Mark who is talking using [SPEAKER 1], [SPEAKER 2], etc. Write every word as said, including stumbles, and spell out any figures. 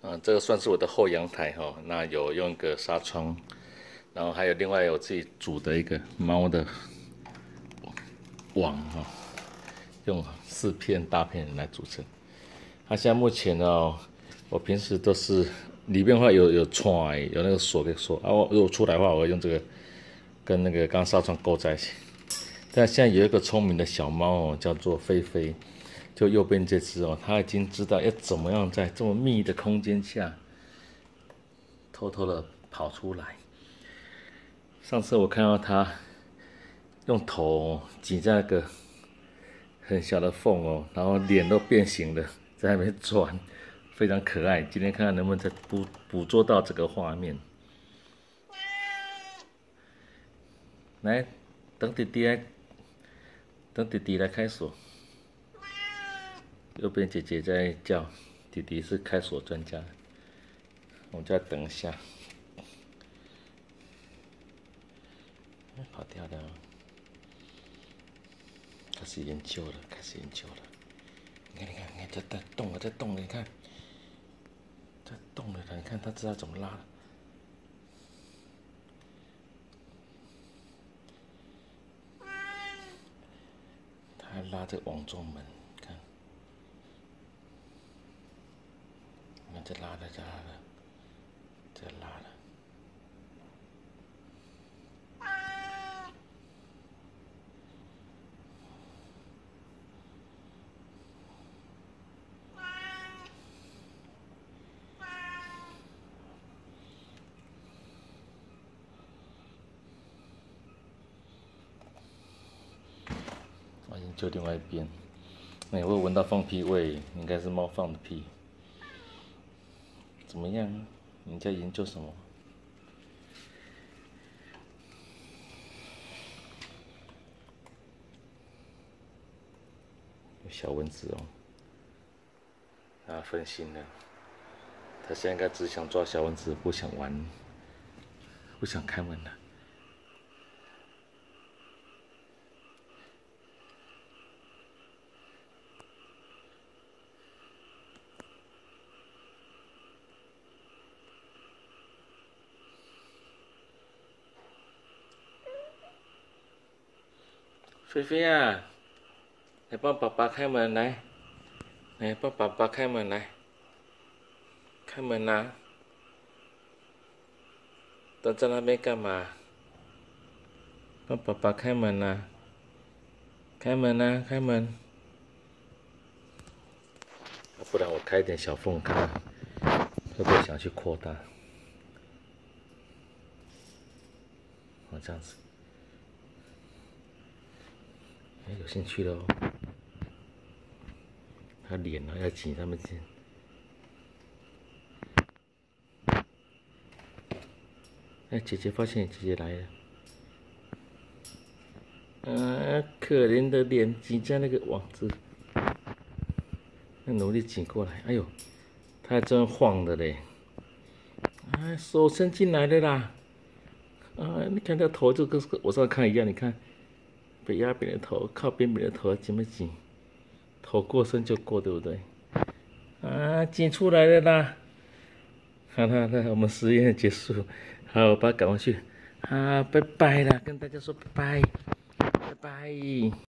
[SPEAKER 1] 啊，这个算是我的后阳台哈、哦。那有用一个纱窗，然后还有另外我自己煮的一个猫的网哈、哦，用四片大片来组成。它现在目前哦，我平时都是里面的话有有窗，有那个锁给锁啊。我如果出来的话，我会用这个跟那个刚刚纱窗勾在一起。但现在有一个聪明的小猫哦，叫做菲菲。就右边这只哦，它已经知道要怎么样在这么密的空间下偷偷的跑出来。上次我看到它用头挤在那个很小的缝哦，然后脸都变形了，在那边转，非常可爱。今天看看能不能再捕捕捉到这个画面。来，等弟弟来，等弟弟来开锁。右边姐姐在叫，弟弟是开锁专家。我们再等一下，跑掉了，开始研究了，开始研究了。你看，你看，你看，在在动了，在动了，你看，在动了，你看，他知道怎么拉了。他还拉这个网状门，看。在拉了，在拉了，在拉了。我研究另外一边，那你会闻到放屁味，应该是猫放的屁。怎么样？你在研究什么？有小蚊子哦，它分心了。它现在应该只想抓小蚊子，不想玩，不想开门了。菲菲啊，来帮爸爸开门来，来帮爸爸开门来，开门啦、啊！等在那边干嘛？帮爸爸开门啦、啊！开门啦、啊，开门！不然我开一点小缝，看看会不会想去扩大。哦，这样子。哎，有兴趣了哦。他脸呢要挤他们进。哎，姐姐发现姐姐来了。啊，可怜的脸挤在那个网子，要努力挤过来。哎呦，它还真晃的嘞！啊，手伸进来了啦！啊，你看它头就跟我上次看一样，你看。北压边的头，靠边边的头挤不挤？头过深就过，对不对？啊，挤出来了啦！好了，那我们实验结束，好，我把它赶回去。啊，拜拜啦，跟大家说拜拜，拜拜。